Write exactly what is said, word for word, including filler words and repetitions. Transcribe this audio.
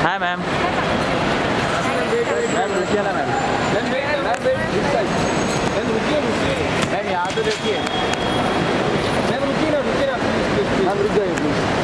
Hi ma'am. Ma'am रुकिए ना ma'am. Ma'am wait ma'am wait this side. Ma'am रुकिए रुकिए। मैम यहाँ तो देखिए। मैम रुकिए ना रुकिए ना प्लीज प्लीज। मैम रुक जाइए प्लीज।